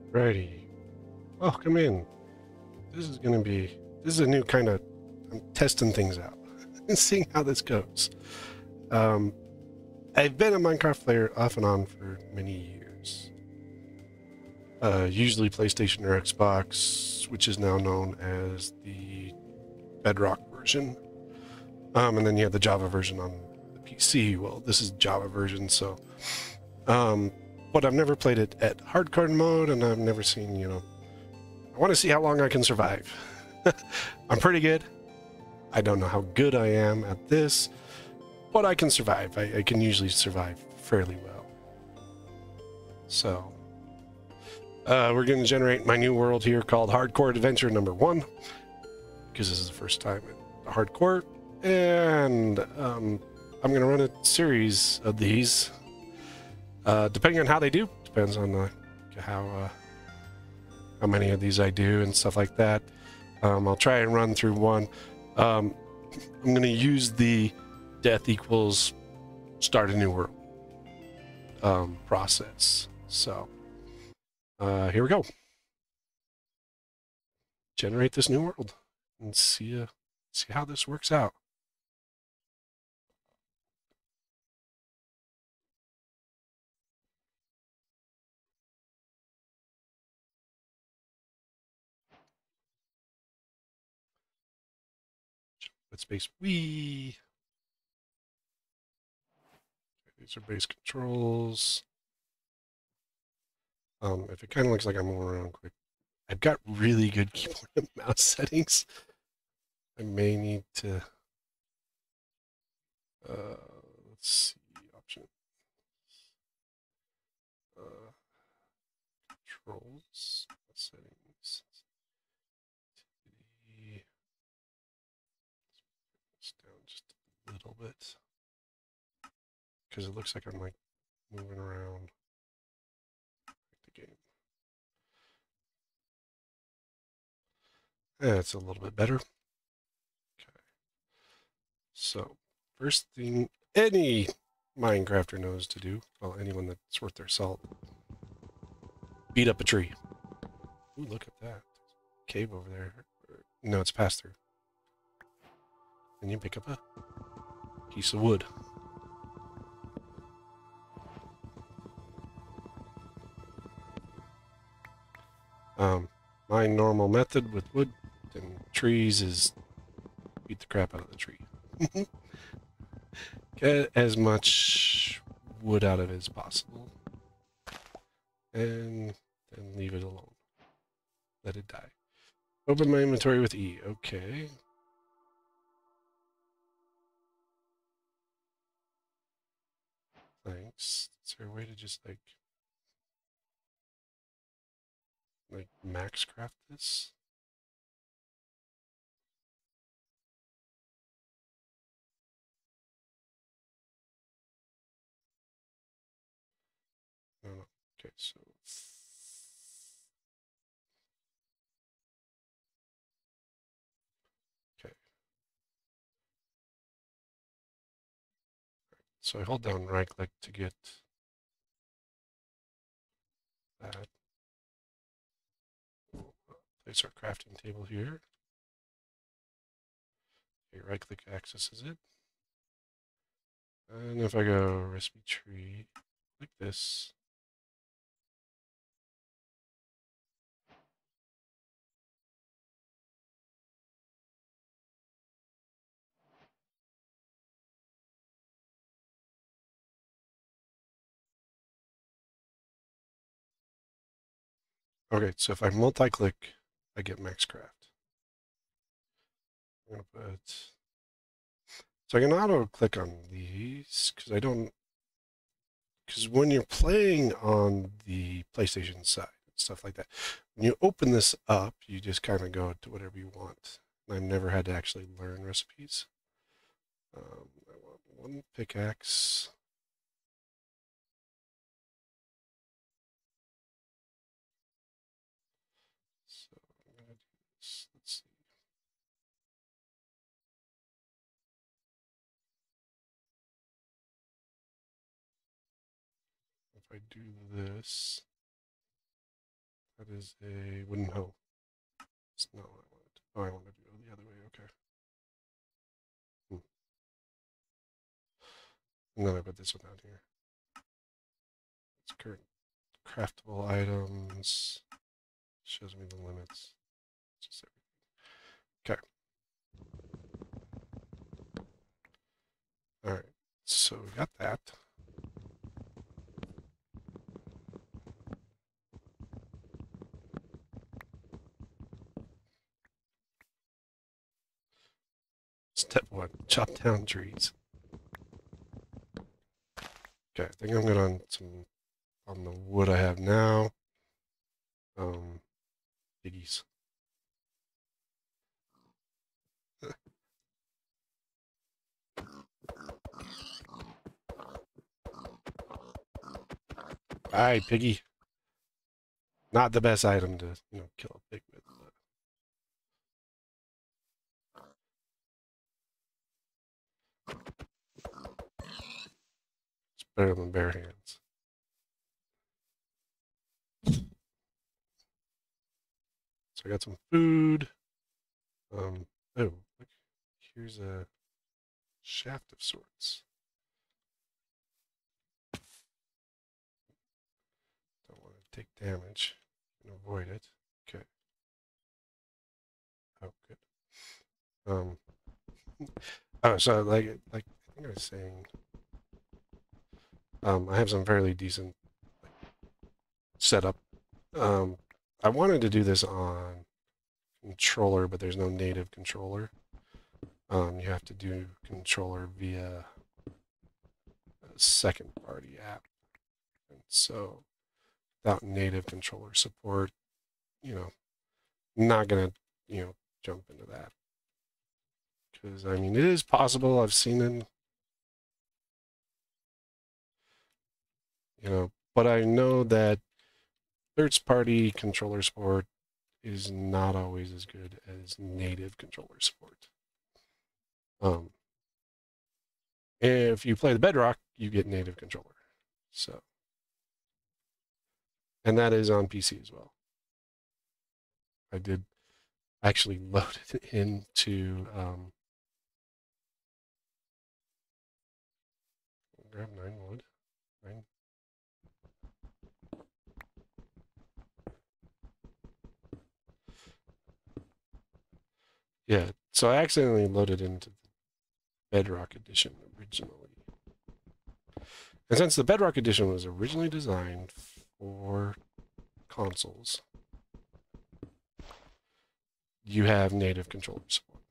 Righty. Welcome in. This is a new kind of, I'm testing things out and seeing how this goes. Um, I've been a Minecraft player off and on for many years. Usually PlayStation or Xbox, which is now known as the Bedrock version. And then you have the Java version on the PC. Well, this is Java version, so. But I've never played it at hardcore mode, and I've never seen, I want to see how long I can survive. I'm pretty good. I don't know how good I am at this, but I can survive. I can usually survive fairly well. So, we're going to generate my new world here called Hardcore Adventure number 1, because this is the first time at Hardcore, and I'm going to run a series of these, depending on how they do. Depends on how many of these I do and stuff like that. I'll try and run through one. I'm going to use the death equals start a new world process. So here we go. Generate this new world and see how this works out. With space, these are base controls. If it kind of looks like I'm moving around quick, I've got really good keyboard and mouse settings. I may need to, let's see, option, controls, settings, down just a little bit, because it looks like I'm like moving around the game. That's a little bit better. Okay. So, first thing any Minecrafter knows to do, well, anyone that's worth their salt, beat up a tree. Ooh, look at that. Cave over there. No, it's passed through. And you pick up a piece of wood. My normal method with wood and trees is beat the crap out of the tree. Get as much wood out of it as possible. And then leave it alone. Let it die. Open my inventory with E. Okay. Thanks. Is there a way to just like max craft this? No, no. Okay, so okay. So I hold down right click to get that. Place our crafting table here. Okay, right click accesses it. And if I go recipe tree, like this. Okay, so if I multi-click, I get max craft. I'm gonna put, so I can auto click on these because when you're playing on the PlayStation side, stuff like that, when you open this up, you just kind of go to whatever you want. I've never had to actually learn recipes. I want one pickaxe. So I'm gonna do this. Let's see. If I do this, That is a wooden hoe. It's not what I wanted. Oh, I wanted to go the other way. Okay. And then I put this one down here. It's current craftable items. Shows me the limits. Just everything. Okay. All right. So we got that. Step 1, chop down trees. Okay, I think I'm good on the wood I have now. Piggies. Alright, piggy. Not the best item to, kill a pig with. It's better than bare hands. So I got some food. Oh, look, here's a shaft of sorts. Don't want to take damage and avoid it. Okay. Oh, good. Oh, so like I think I was saying, I have some fairly decent setup. I wanted to do this on controller, but there's no native controller. You have to do controller via a second party app. And so without native controller support, not gonna, jump into that. Because I mean it is possible. I've seen it, but I know that third party controller support is not always as good as native controller support. If you play the Bedrock, you get native controller. So, and that is on PC as well. I did actually load it into. Grab 9 wood. 9. Yeah, so I accidentally loaded into the Bedrock Edition originally. And since the Bedrock Edition was originally designed for consoles, you have native controller support.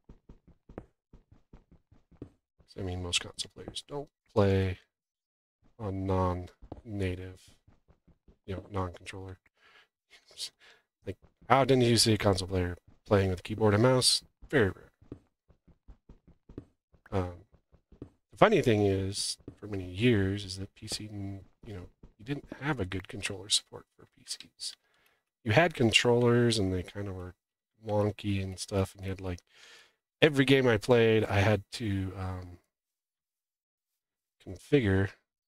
I mean, most console players don't play on non-native, non-controller. Like, how didn't you see a console player playing with keyboard and mouse? Very rare. The funny thing is, for many years, is that PC, you didn't have a good controller support for PCs. You had controllers, and they kind of were wonky and stuff, and you had like every game I played, I had to configure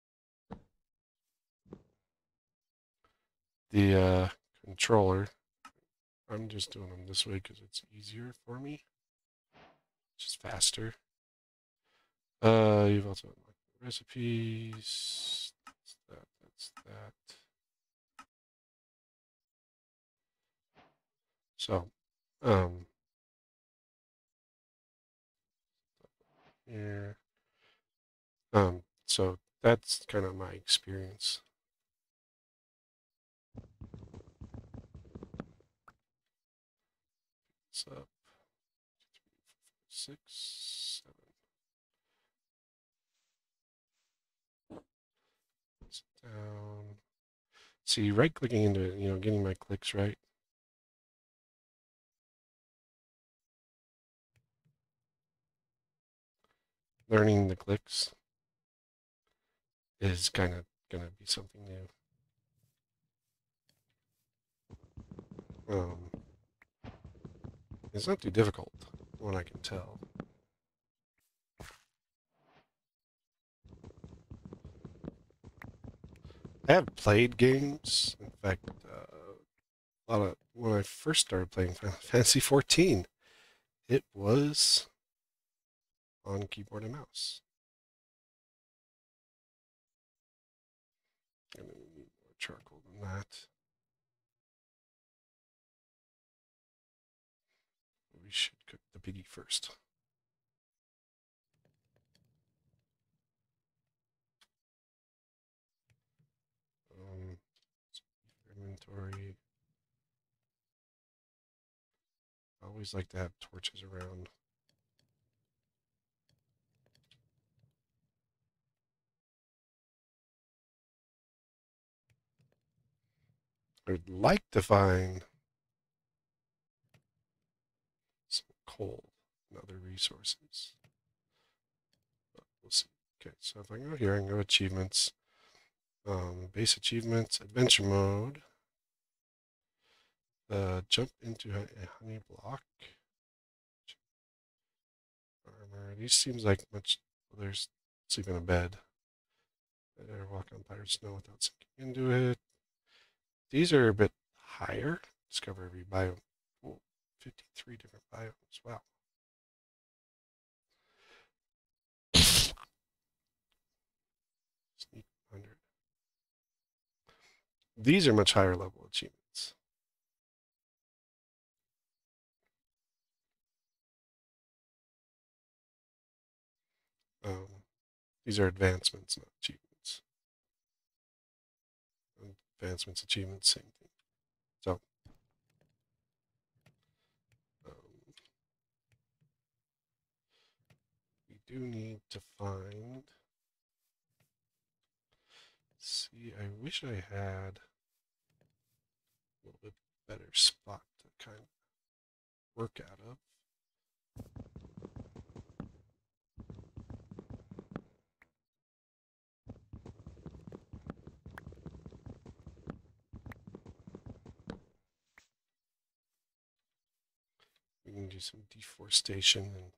the controller. I'm just doing them this way because it's easier for me. It's just faster. You've also got recipes. That's that. That's that. So, here. So that's kind of my experience. It's up. 6, 7. It's down. See, right-clicking into it, getting my clicks right. Learning the clicks is kind of going to be something new. It's not too difficult, when I can tell. I have played games. In fact, a lot of when I first started playing Final Fantasy 14. It was on keyboard and mouse. And we need more charcoal than that. We should cook the piggy first. Inventory. I always like to have torches around. I'd like to find some coal and other resources. But we'll see. Okay, so if I go here, I can go achievements. Base achievements, adventure mode. Jump into a honey block. Armor. These seems like much. Well, there's sleep in a bed. Walk on pirate snow without sinking into it. These are a bit higher. Discover every biome. Oh, 53 different biomes. Wow. Sneak 100. These are much higher level achievements. These are advancements, not achievements. Advancements, achievements, same thing. So, we do need to find. See, I wish I had a little bit better spot to kind of work out of. We can do some deforestation and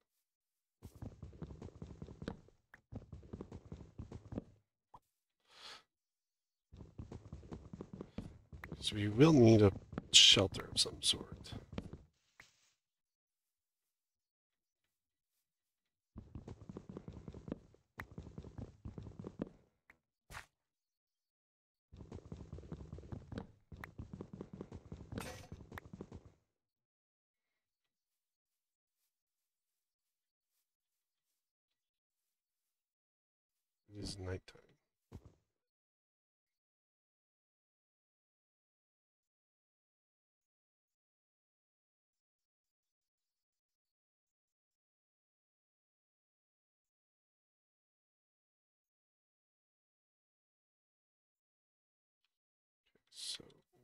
so we will need a shelter of some sort. It is nighttime. So,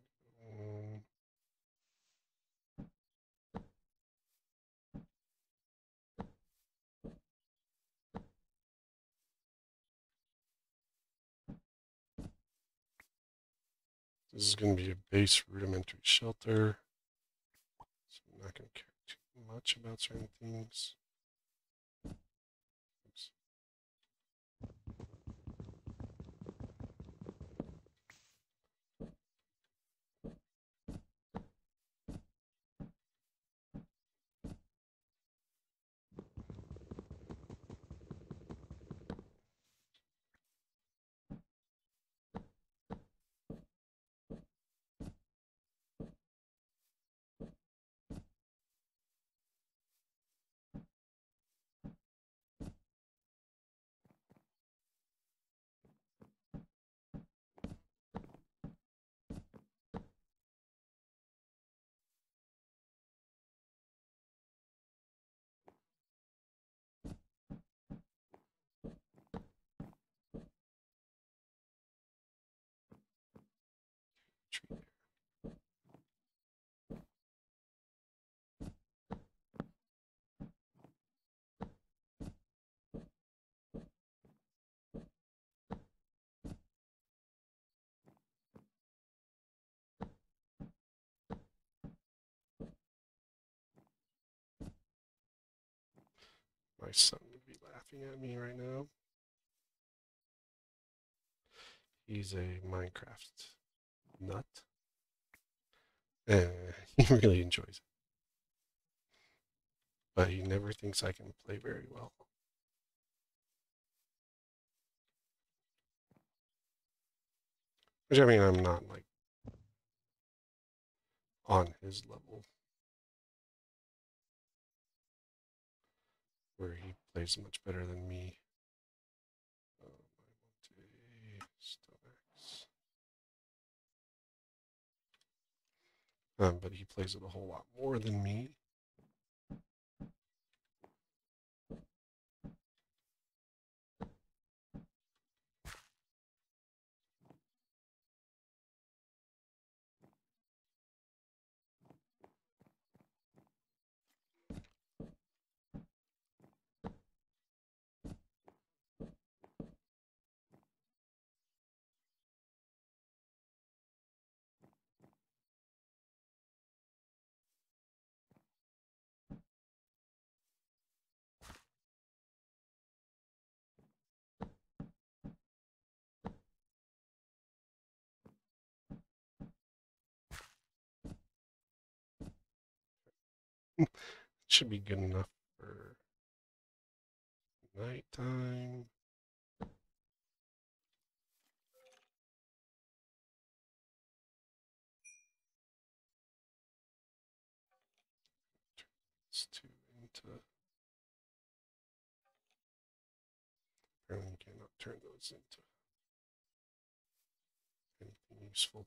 this is going to be a base rudimentary shelter. So I'm not going to care too much about certain things. Oops. Tree there. My son would be laughing at me right now. He's a Minecraft nut. He really enjoys it, but he never thinks I can play very well. Which I mean, I'm not like on his level where he plays much better than me. I want a Stonex. But he plays it a whole lot more than me. Should be good enough for nighttime. It's two into. Apparently, you cannot turn those into anything useful.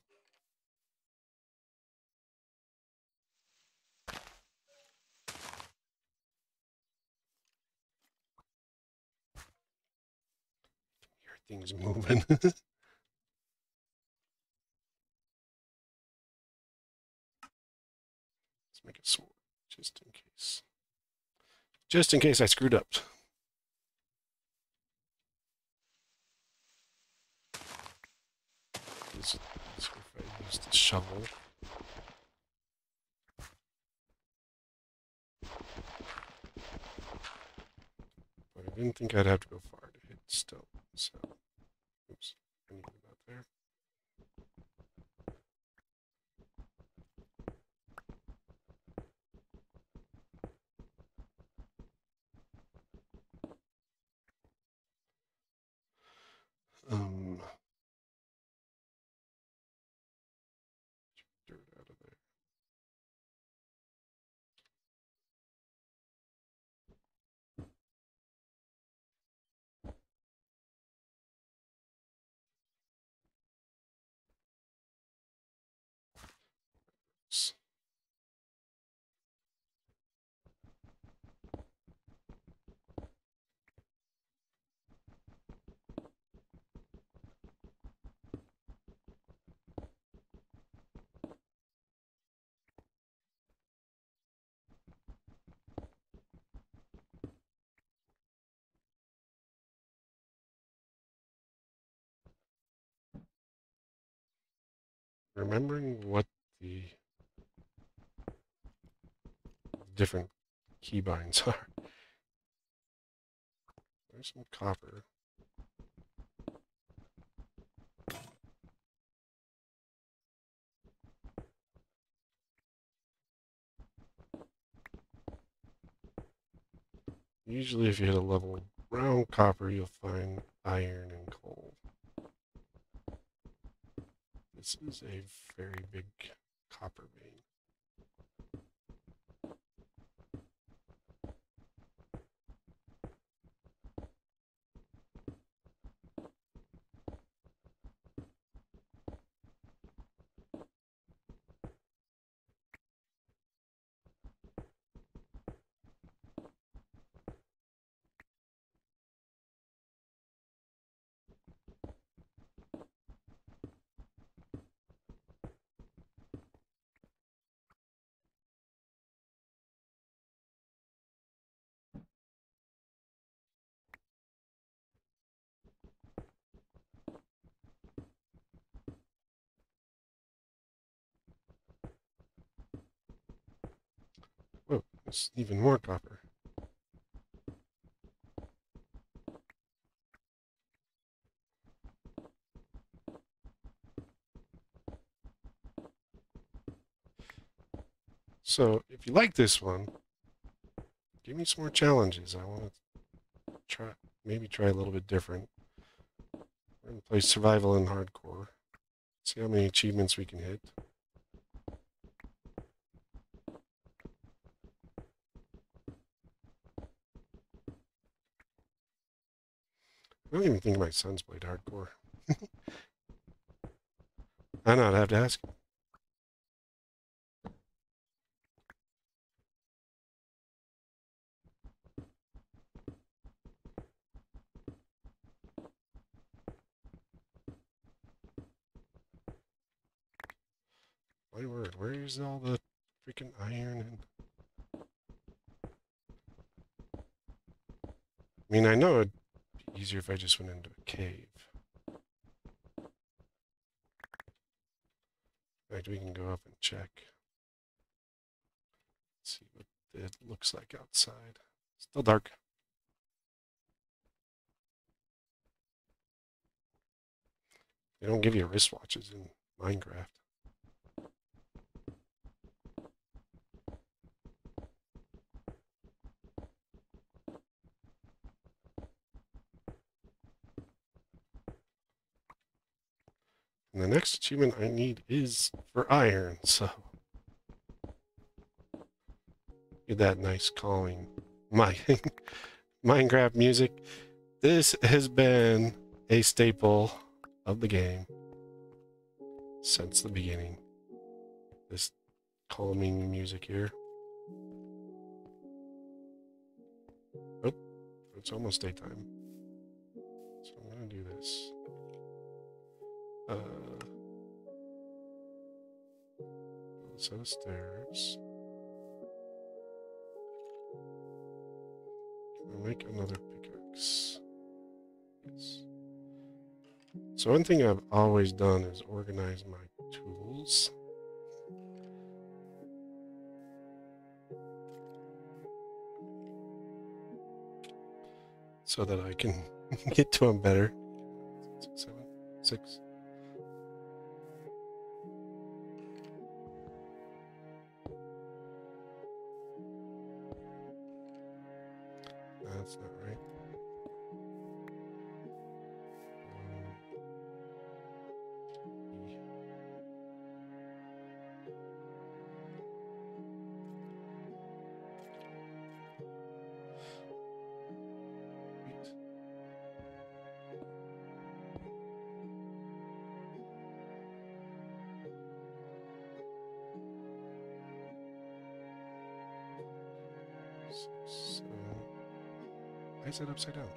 Hear things moving. Let's make it sword, just in case. Just in case I screwed up. It's easier if I use the shovel. But I didn't think I'd have to go far to hit stone, so oops, I needed that there. Dirt out of there. Remembering what the different keybinds are. There's some copper. Usually if you hit a level around copper, you'll find iron and coal. This is a very big copper vein. Whoa, there's even more copper. So if you like this one, give me some more challenges. I want to maybe try a little bit different. We're going to play survival and hardcore. See how many achievements we can hit. I don't even think my son's played hardcore. I know, I'd have to ask him. My word, where's all the freaking iron and... I mean, I know it'd be easier if I just went into a cave. In fact, we can go up and check. See what it looks like outside. Still dark. They don't give you wristwatches in Minecraft. And the next achievement I need is for iron, so... Get that nice calming Minecraft music. This has been a staple of the game since the beginning. This calming music here. Oh, it's almost daytime. So I'm gonna do this. Set of stairs. I'll make another pickaxe. Yes. So one thing I've always done is organize my tools. So that I can get to them better. 6, 7, 6. That's not right. So, why is it upside down?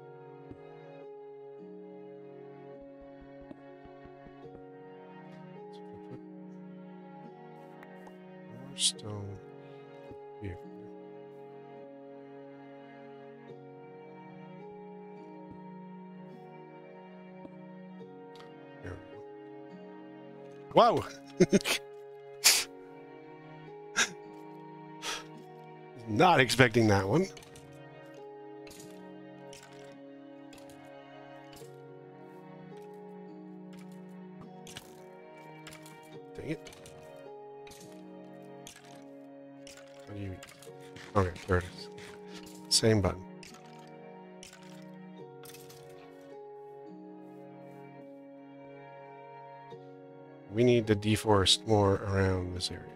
So if I put more stone here. There we go. Wow! Not expecting that one. Dang it. How do you... Okay, there it is. Same button. We need to deforest more around this area.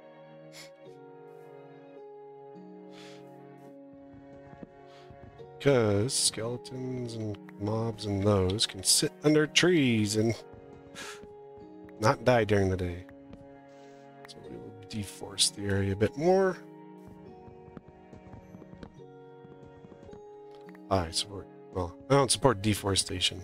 Because skeletons and mobs and those can sit under trees and not die during the day. So we will deforest the area a bit more. I support, well, I don't support deforestation.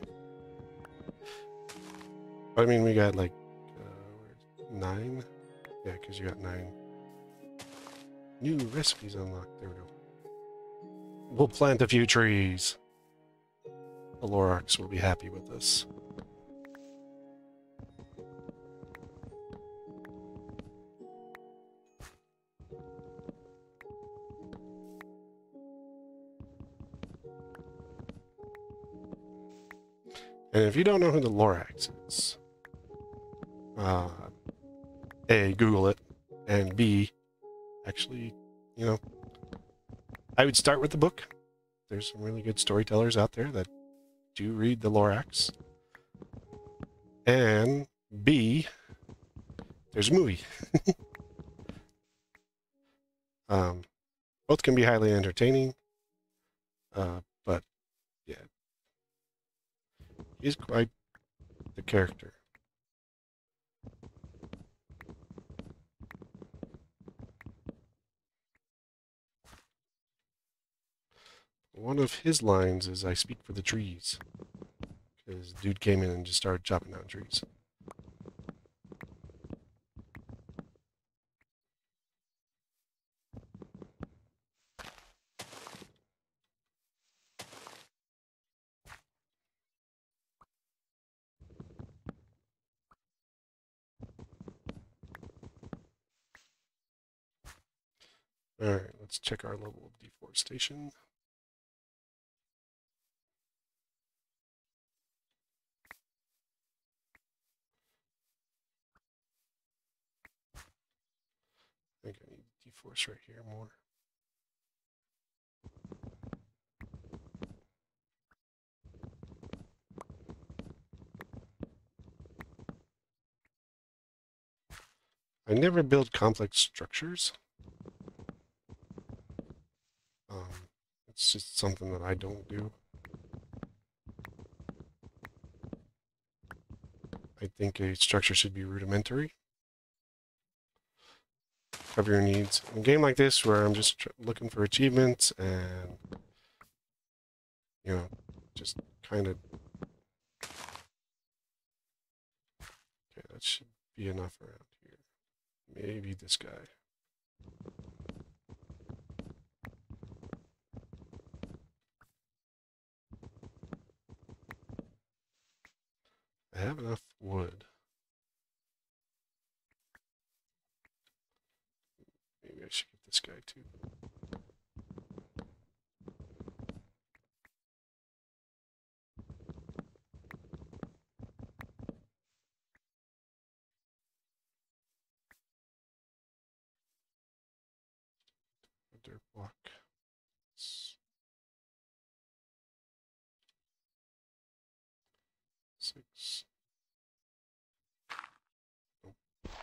But I mean, we got like 9. Yeah, because you got 9 new recipes unlocked. There we go. We'll plant a few trees. The Lorax will be happy with this. And if you don't know who the Lorax is, A, Google it, and B, actually, you know, I would start with the book. There's some really good storytellers out there that do read the Lorax. And B, there's a movie. Both can be highly entertaining, but yeah, he's quite the character. One of his lines is, "I speak for the trees," because dude came in and just started chopping down trees. All right, let's check our level of deforestation. I think I need to deforest right here more. I never build complex structures. It's just something that I don't do. I think a structure should be rudimentary. Cover your needs. In a game like this, where I'm just looking for achievements and, you know, just kind of... Okay, that should be enough around here. Maybe this guy. I have enough wood. Maybe I should get this guy too. A dirt block. 6. Nope.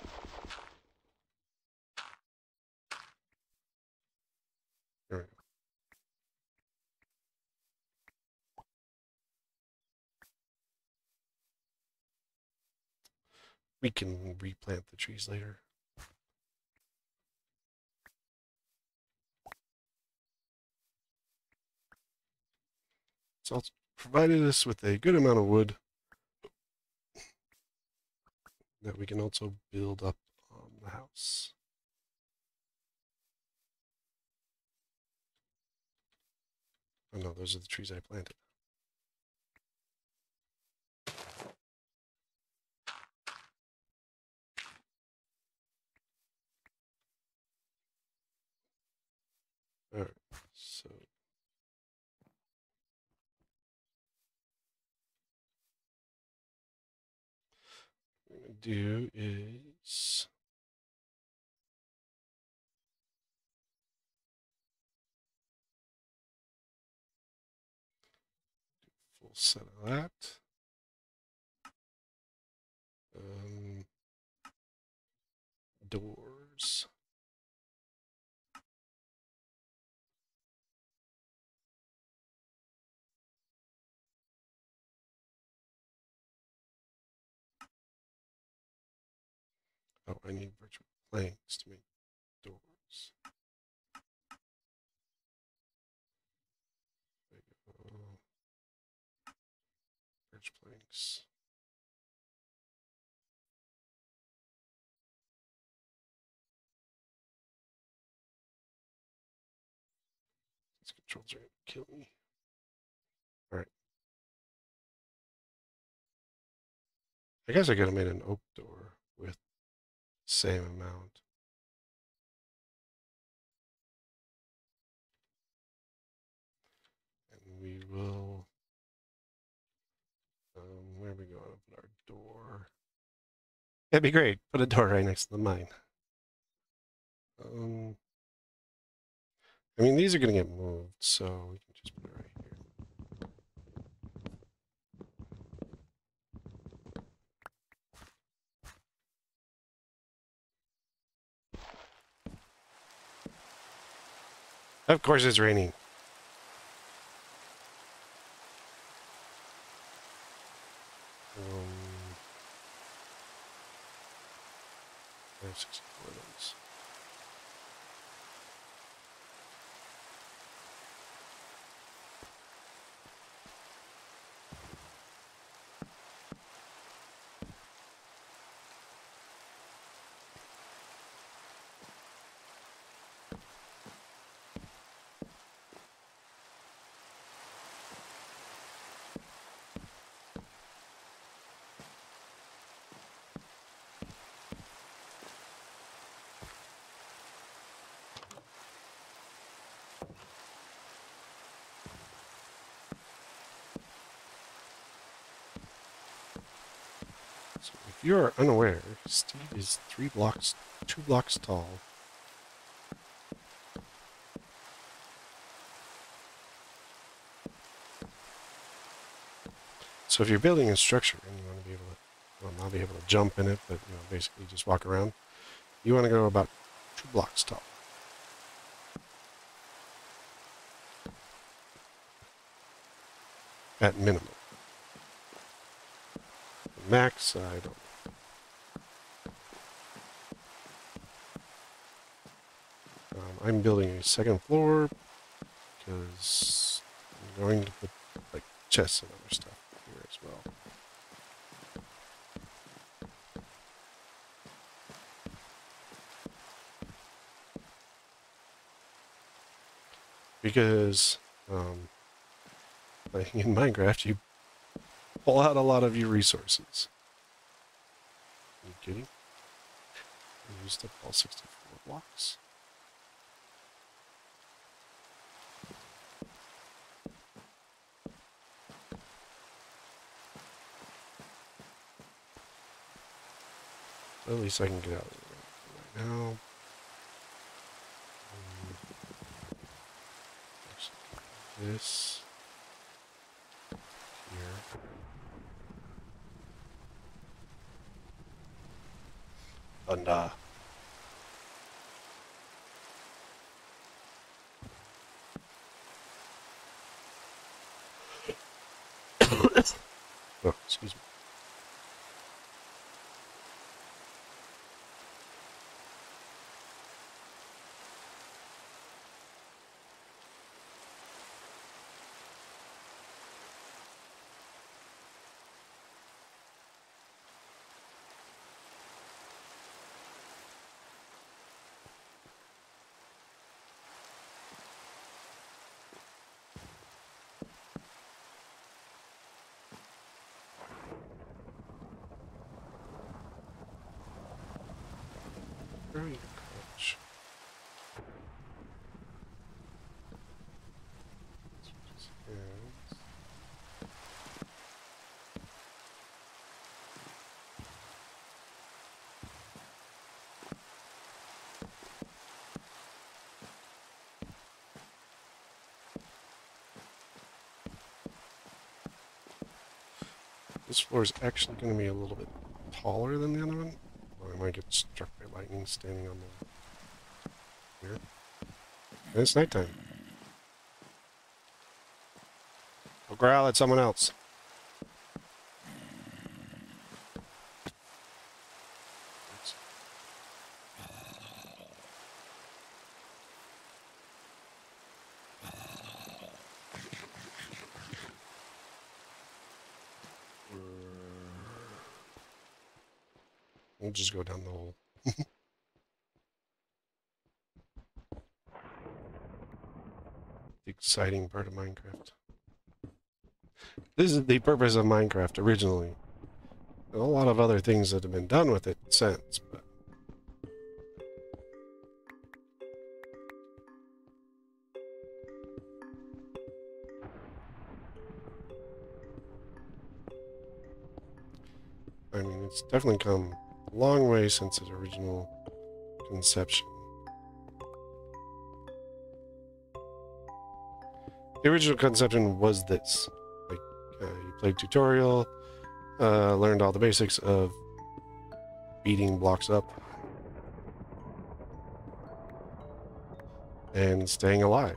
There we go. We can replant the trees later. So it's provided us with a good amount of wood that we can also build up on the house. Oh no, those are the trees I planted. All right, so what I'm going to do is full set of that. Doors. Oh, I need virtual planks to make doors. Birch planks. These controls are going to kill me. All right. I guess I could have made an oak door with the same amount. And we will... where are we going to put our door? That'd be great. Put a door right next to the mine. I mean, these are going to get moved, so we can just put it right here. Of course it's raining. There's 64 of those. So if you are unaware, Steve is 2 blocks tall. So if you're building a structure and you want to be able to, well, not be able to jump in it, but basically just walk around, you want to go about 2 blocks tall. At minimum. Max, I don't know. I'm building a 2nd floor because I'm going to put like chests and other stuff here as well. Because playing in Minecraft, you pull out a lot of your resources. Are you kidding? I used up all 64 blocks. At least I can get out of there right now. This here. And oh, excuse me. Very crouch. This floor is actually going to be a little bit taller than the other one. Or I might get struck by lightning standing on the here. And it's nighttime. I'll growl at someone else. We'll just go down the hole. The exciting part of Minecraft. This is the purpose of Minecraft originally. A lot of other things that have been done with it since, but I mean, it's definitely come a long way since its original conception. The original conception was this. Like, you played tutorial, learned all the basics of beating blocks up and staying alive.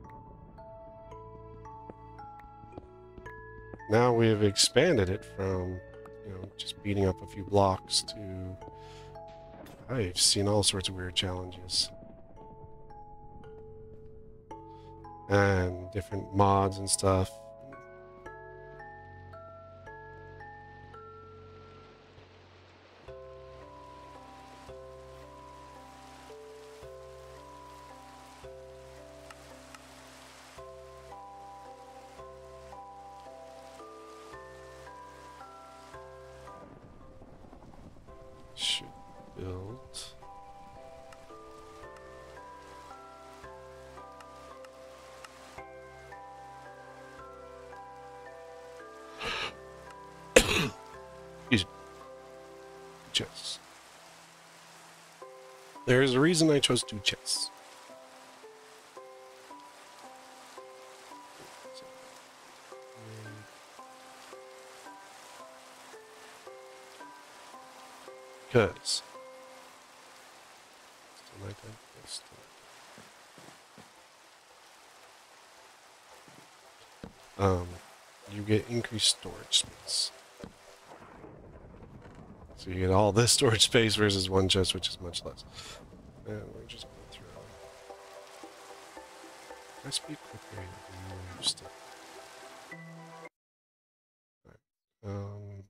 Now we've expanded it from, you know, just beating up a few blocks to... I've seen all sorts of weird challenges. And different mods and stuff. Should build... Excuse me. Chests. There's a reason I chose 2 chests. Because you get increased storage space. So you get all this storage space versus 1 chest, which is much less. And we're just going through. I speak quickly and move stuff. Right.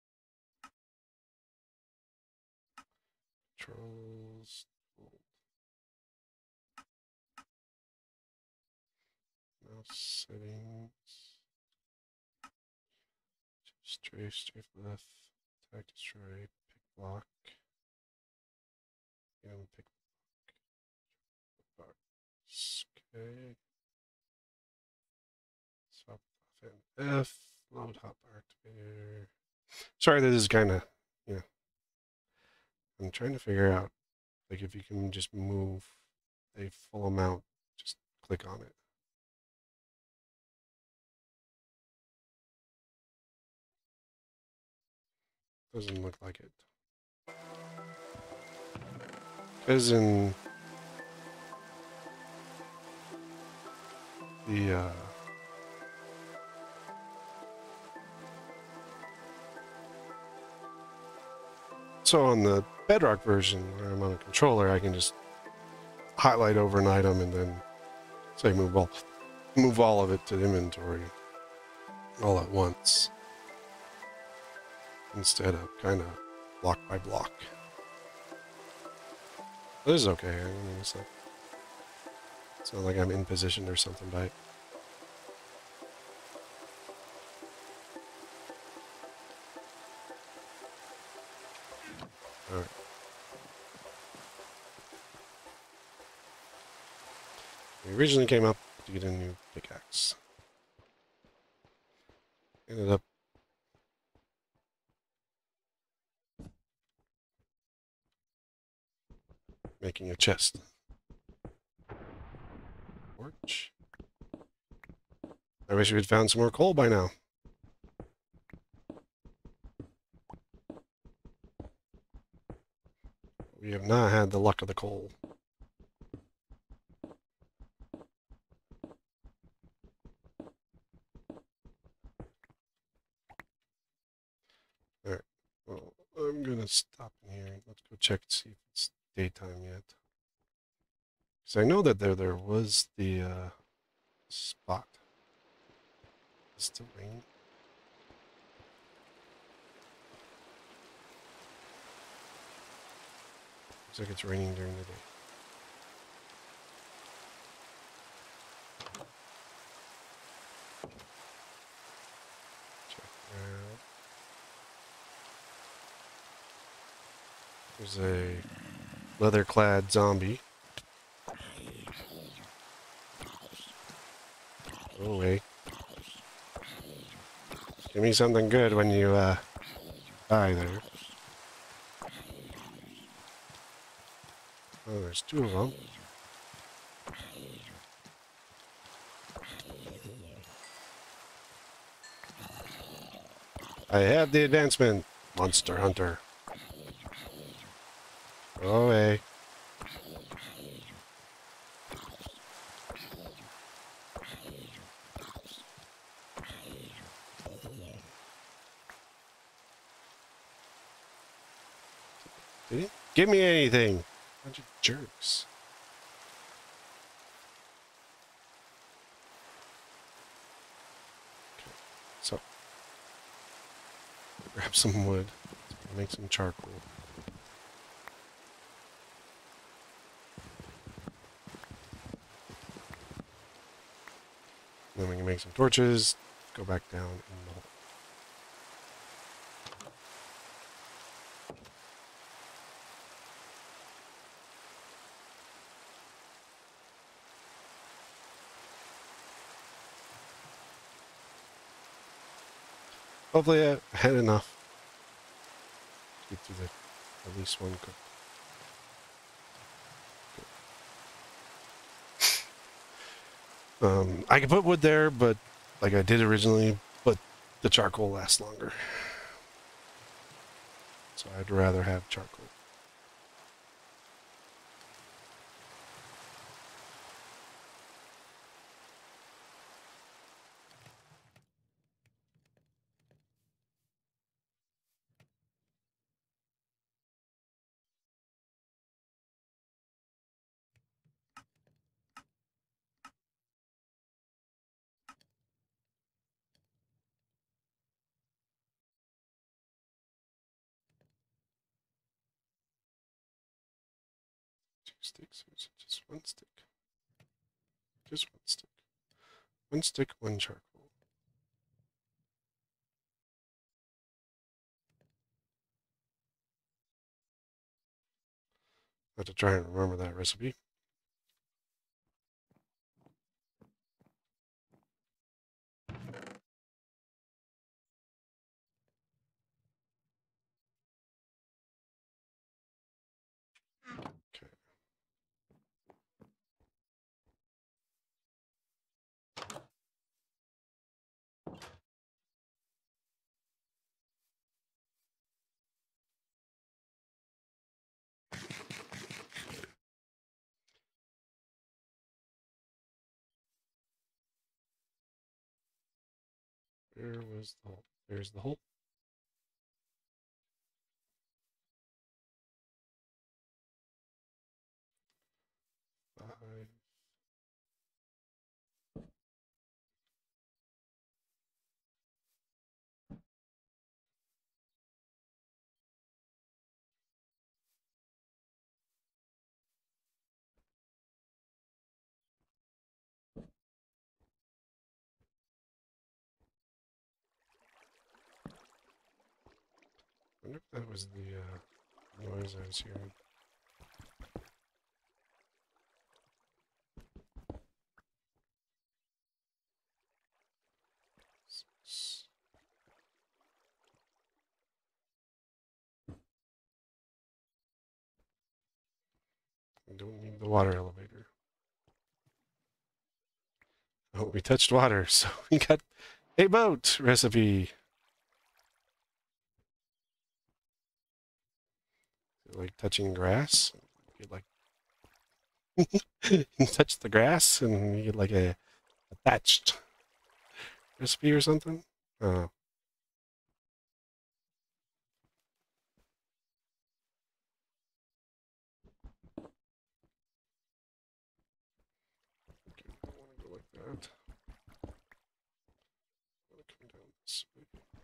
Controls. Mouse settings. Strafe left. Attack, destroy, pick block. Pick block. Okay. Swap off and F. Load hotbar activator. Sorry, this is kind of, you know, I'm trying to figure out, like, if you can just move a full amount, just click on it. Doesn't look like it. Because in the so on the Bedrock version, where I'm on a controller, I can just highlight over an item and then say move all of it to inventory all at once, instead of kind of block by block. This is okay. I mean, it's not like I'm in position or something by it. All right. We originally came up to get a new pickaxe. Ended up making a chest. Torch. I wish we had found some more coal by now. We have not had the luck of the coal. Alright, well, I'm gonna stop in here. Let's go check to see if it's daytime yet. Because I know that there was the spot. It's still raining. Looks like it's raining during the day. Check out. There's a leather-clad zombie. Go away. Give me something good when you die there. Oh, there's 2 of them. I have the advancement, Monster Hunter. Go away. Did he give me anything? Bunch of jerks. Okay, so grab some wood, make some charcoal. Then we can make some torches, go back down in the hole. Hopefully I had enough to get through at least one cook. I could put wood there, but like I did originally, but the charcoal lasts longer. So I'd rather have charcoal. Two sticks, or is it just one stick? Just one stick. One stick, one charcoal. I have to try and remember that recipe. Okay. Where was the hole? There's the hole. Five. I wonder if that was the noise I was hearing. I don't need the water elevator. Oh, we touched water, so we got a boat recipe. Like touching grass. You like you touch the grass and you get like a thatched recipe or something. Oh. Okay, I don't want to go like that. I want to come down this way.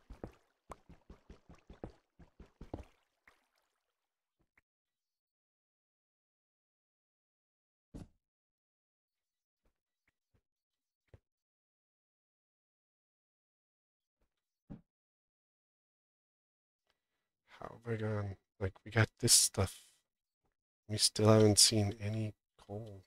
How have I gone? Like, we got this stuff. We still haven't seen any coal.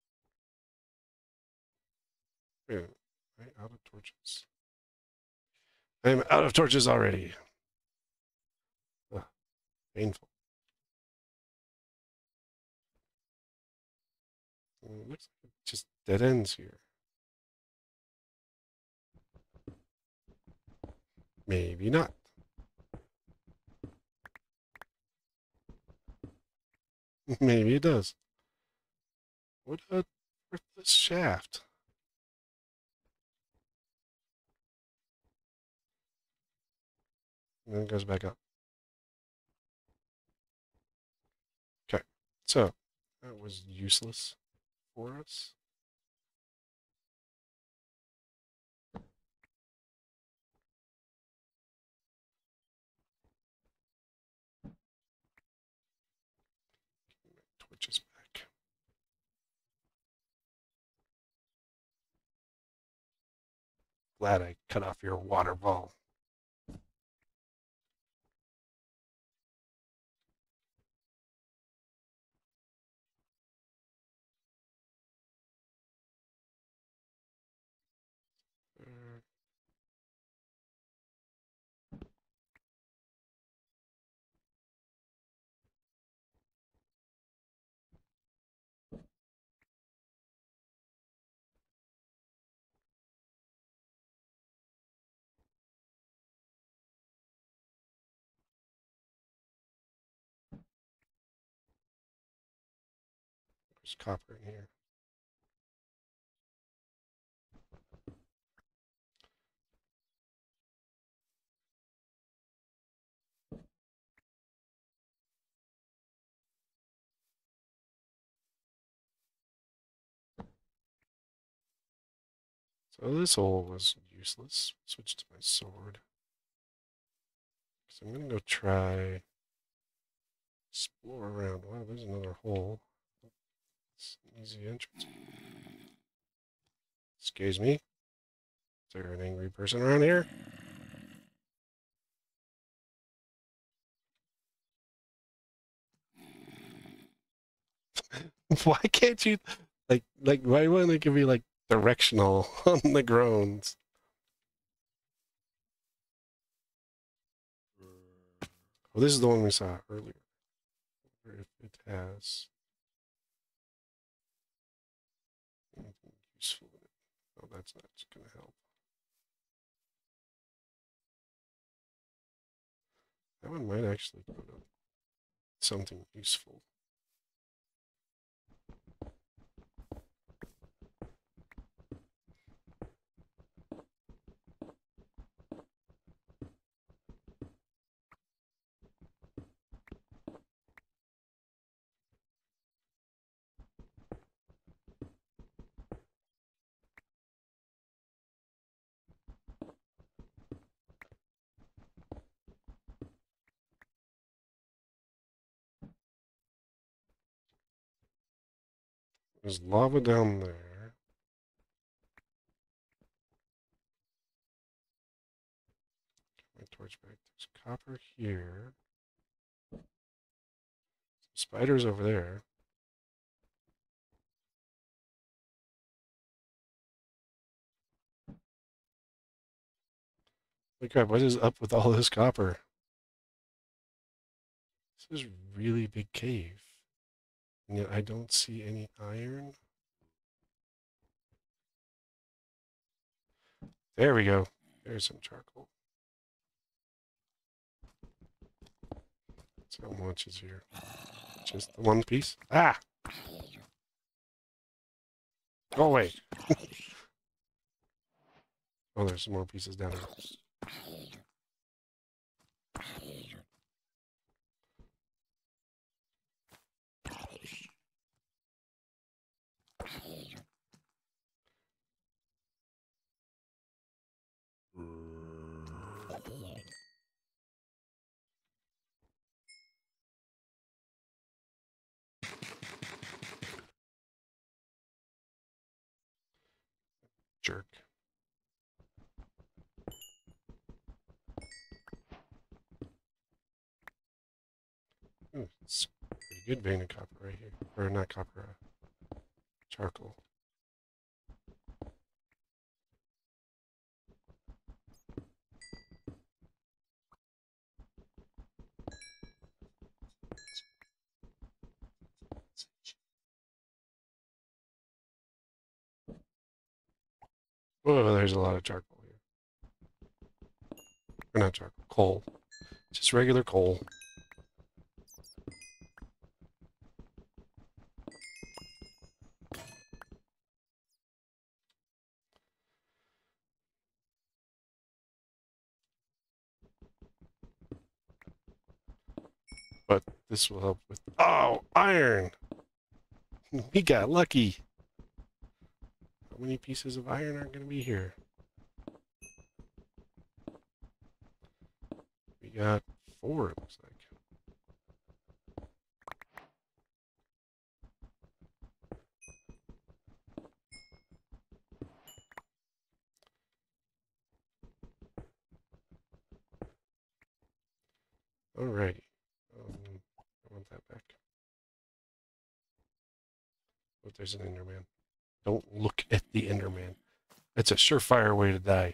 Wait a minute. Am I out of torches? I'm out of torches already. Ugh, painful. It looks like it just dead ends here. Maybe not. Maybe it does. What a worthless shaft. And then it goes back up. Okay, so that was useless for us. Torches back. Glad I cut off your water ball. There's copper in here. So this hole was useless. Switch to my sword. So I'm gonna go try explore around. Wow, there's another hole. It's an easy entrance. Excuse me. Is there an angry person around here? Why can't you like why wouldn't it give me like directional on the groans? Oh, this is the one we saw earlier. If it has anything useful in it. Oh, that's not gonna help. That one might actually go to something useful. There's lava down there. Get my torch back. There's copper here. Some spiders over there. Holy crap, what is up with all this copper? This is a really big cave. And yet I don't see any iron. There we go. There's some charcoal. So how much is here? Just the one piece? Ah! Go away. Oh, there's some more pieces down here. Jerk. Ooh, it's a pretty good vein of copper right here. Or not copper, charcoal. Whoa, there's a lot of charcoal here. Or not charcoal, coal. Just regular coal. But this will help with... Oh, iron! We got lucky. How many pieces of iron are going to be here? We got 4, it looks like. Alrighty. I want that back. Oh, there's an Enderman. Don't look at the Enderman. It's a surefire way to die.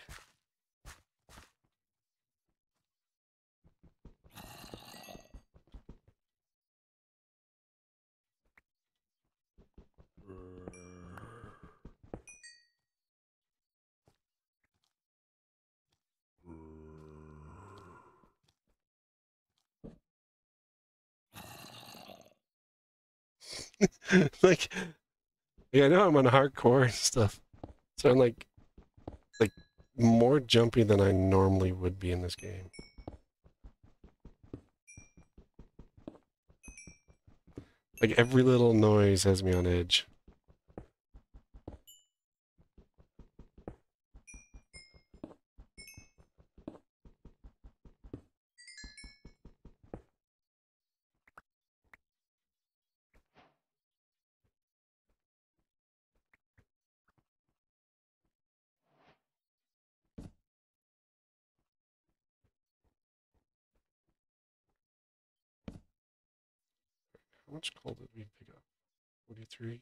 Like, yeah, I know I'm on hardcore and stuff, so I'm like more jumpy than I normally would be in this game. Like every little noise has me on edge. How much coal did we pick up? 43.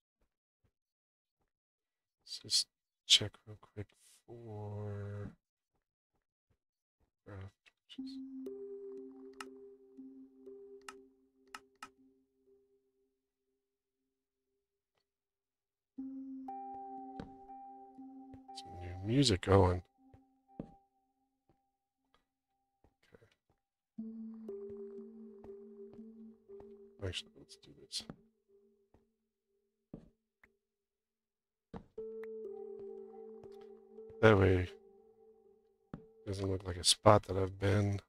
Let's just check real quick for torches. Some new music going. Okay. Actually, let's do this. That way, it doesn't look like a spot that I've been.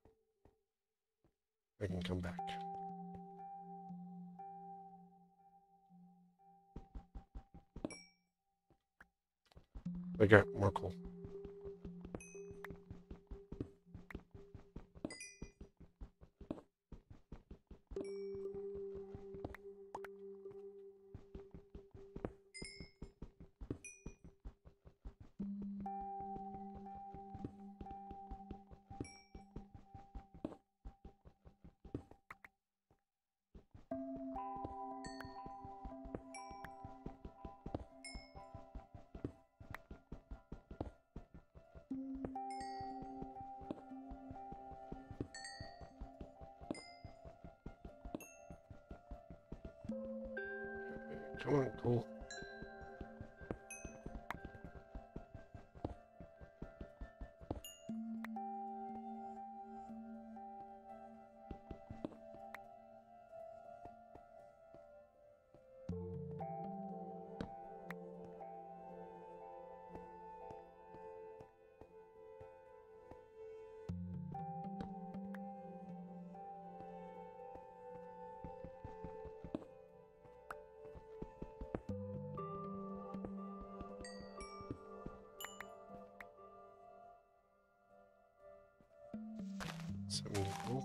I can come back. I got more coal. Come on, coal. Cool.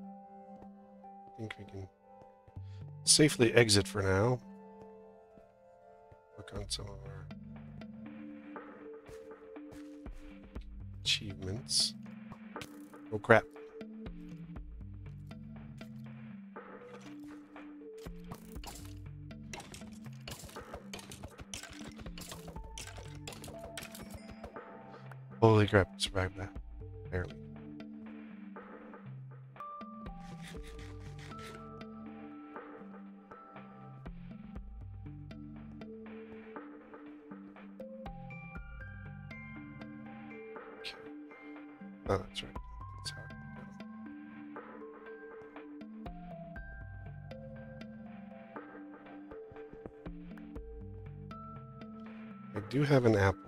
I think we can safely exit for now. Look on some of our achievements. Oh crap. Holy crap, survived that. Barely. Oh, that's right. That's how it goes. I do have an apple.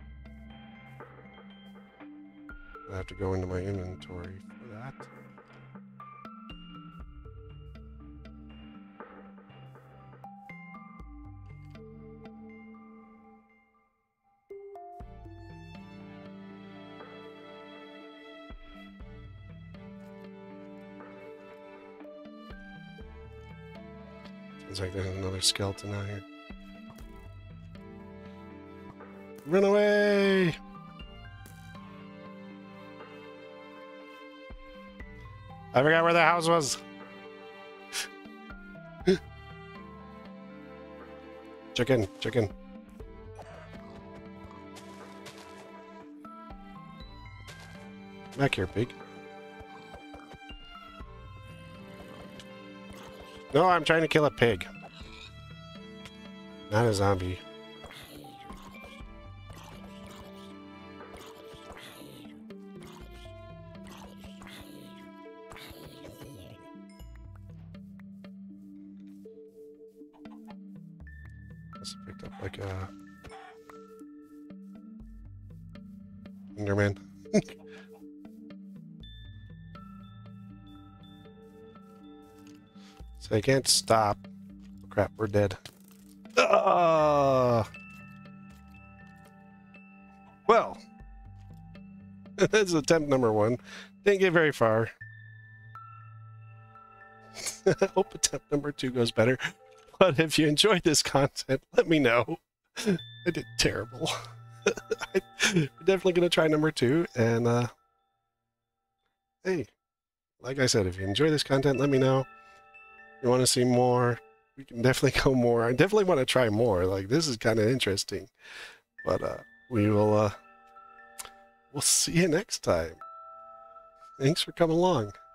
I have to go into my inventory for that. Looks like there's another skeleton out here. Run away! I forgot where the house was. Chicken, chicken. Back here, pig. No, I'm trying to kill a pig. Not a zombie. This picked up like a Enderman. So I can't stop. Oh, crap, we're dead. Well, that's attempt number 1. Didn't get very far. I hope attempt number 2 goes better. But if you enjoyed this content, let me know. I did terrible. I'm definitely going to try number 2. And, hey, like I said, if you enjoy this content, let me know. If you want to see more, we can definitely go more. I definitely want to try more. Like, this is kind of interesting. But, we'll see you next time. Thanks for coming along.